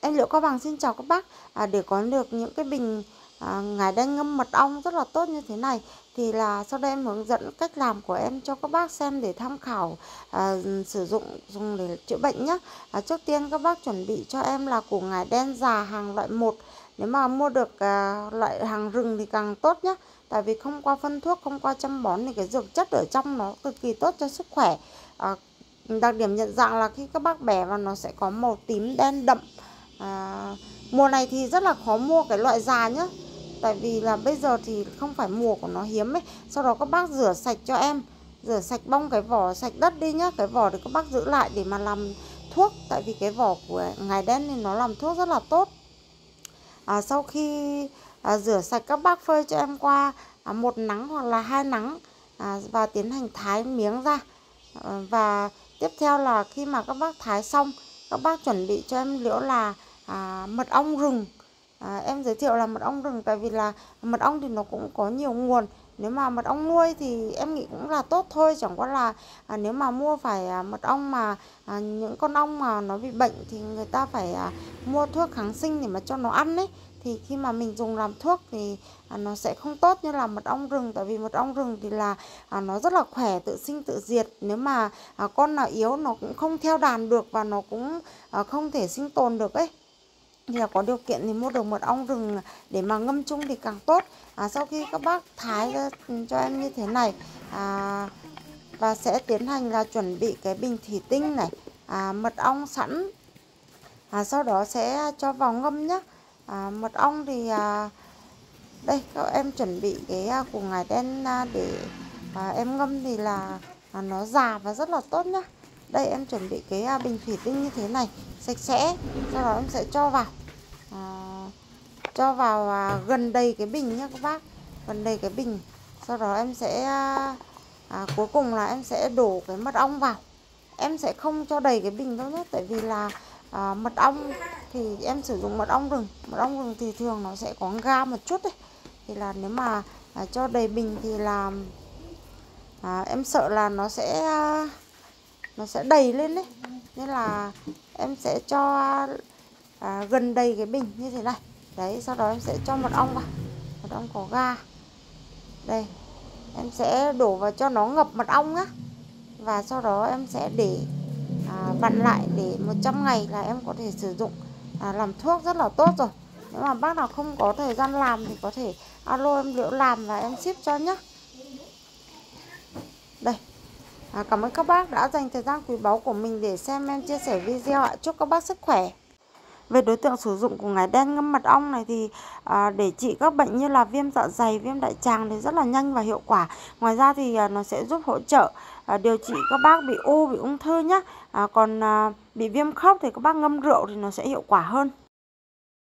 Em Liễu Cao Bằng xin chào các bác. Để có được những cái bình ngải đen ngâm mật ong rất là tốt như thế này thì là sau đây em hướng dẫn cách làm của em cho các bác xem để tham khảo sử dụng dùng để chữa bệnh nhé. Trước tiên các bác chuẩn bị cho em là củ ngải đen già hàng loại 1. Nếu mà mua được loại hàng rừng thì càng tốt nhé. Tại vì không qua phân thuốc, không qua chăm bón thì cái dược chất ở trong nó cực kỳ tốt cho sức khỏe. Đặc điểm nhận dạng là khi các bác bẻ vào nó sẽ có màu tím đen đậm. Mùa này thì rất là khó mua cái loại già nhá. Tại vì là bây giờ thì không phải mùa của nó hiếm ấy. Sau đó các bác rửa sạch cho em, rửa sạch bong cái vỏ sạch đất đi nhá. Cái vỏ thì các bác giữ lại để mà làm thuốc. Tại vì cái vỏ của ngải đen thì nó làm thuốc rất là tốt. Sau khi rửa sạch các bác phơi cho em qua 1 nắng hoặc là 2 nắng và tiến hành thái miếng ra. Và tiếp theo là khi mà các bác thái xong, các bác chuẩn bị cho em Liễu là mật ong rừng. Em giới thiệu là mật ong rừng tại vì là mật ong thì nó cũng có nhiều nguồn. Nếu mà mật ong nuôi thì em nghĩ cũng là tốt thôi. Chẳng qua là nếu mà mua phải mật ong mà những con ong mà nó bị bệnh thì người ta phải mua thuốc kháng sinh để mà cho nó ăn ấy. Thì khi mà mình dùng làm thuốc thì nó sẽ không tốt như là mật ong rừng. Tại vì mật ong rừng thì là nó rất là khỏe, tự sinh tự diệt. Nếu mà con nào yếu nó cũng không theo đàn được và nó cũng không thể sinh tồn được ấy. Thì là có điều kiện thì mua được mật ong rừng để mà ngâm chung thì càng tốt. Sau khi các bác thái ra cho em như thế này và sẽ tiến hành là chuẩn bị cái bình thủy tinh này, mật ong sẵn, sau đó sẽ cho vào ngâm nhé. Mật ong thì đây các em chuẩn bị cái củ ngải đen để em ngâm thì là nó già và rất là tốt nhá. Đây em chuẩn bị cái bình thủy tinh như thế này sạch sẽ, sau đó em sẽ cho vào gần đầy cái bình nhé các bác, gần đầy cái bình. Sau đó em sẽ cuối cùng là em sẽ đổ cái mật ong vào. Em sẽ không cho đầy cái bình đâu nhé, tại vì là mật ong thì em sử dụng mật ong rừng. Mật ong rừng thì thường nó sẽ có ga một chút đấy. Thì là nếu mà cho đầy bình thì là em sợ là nó sẽ đầy lên đấy. Nên là em sẽ cho gần đầy cái bình như thế này. Đấy, sau đó em sẽ cho mật ong vào. Mật ong có ga. Đây, em sẽ đổ vào cho nó ngập mật ong nhá. Và sau đó em sẽ để vặn lại để 100 ngày là em có thể sử dụng làm thuốc rất là tốt rồi. Nếu mà bác nào không có thời gian làm thì có thể alo em Liễu làm và em ship cho nhé. Đây, cảm ơn các bác đã dành thời gian quý báu của mình để xem em chia sẻ video ạ. Chúc các bác sức khỏe. Về đối tượng sử dụng của ngải đen ngâm mật ong này thì để trị các bệnh như là viêm dạ dày, viêm đại tràng thì rất là nhanh và hiệu quả. Ngoài ra thì nó sẽ giúp hỗ trợ điều trị các bác bị u, bị ung thư nhé. Còn bị viêm khớp thì các bác ngâm rượu thì nó sẽ hiệu quả hơn.